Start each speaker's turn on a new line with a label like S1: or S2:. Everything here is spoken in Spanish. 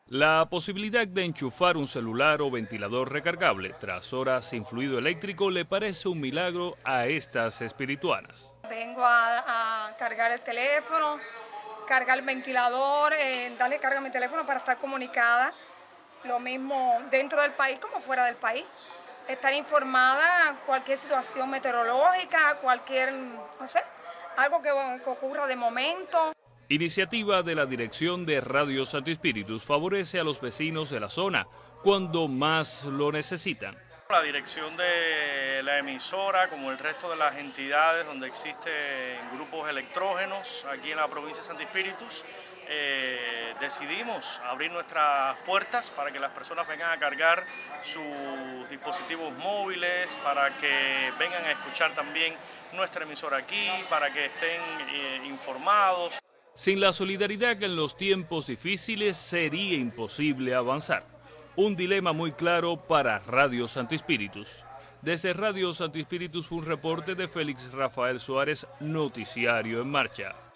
S1: La posibilidad de enchufar un celular o ventilador recargable tras horas sin fluido eléctrico le parece un milagro a estas espirituanas.
S2: Vengo a cargar el teléfono, cargar el ventilador, darle carga a mi teléfono para estar comunicada, lo mismo dentro del país como fuera del país. Estar informada, cualquier situación meteorológica, cualquier, no sé, algo que ocurra de momento.
S1: Iniciativa de la Dirección de Radio Santo Espíritus favorece a los vecinos de la zona cuando más lo necesitan.
S3: La dirección de la emisora, como el resto de las entidades donde existen grupos electrógenos aquí en la provincia de Santo Espíritus, decidimos abrir nuestras puertas para que las personas vengan a cargar sus dispositivos móviles, para que vengan a escuchar también nuestra emisora aquí, para que estén informados.
S1: Sin la solidaridad en los tiempos difíciles sería imposible avanzar. Un dilema muy claro para Radio Santo Espíritus. Desde Radio Santo Espíritus fue un reporte de Félix Rafael Suárez, Noticiario en Marcha.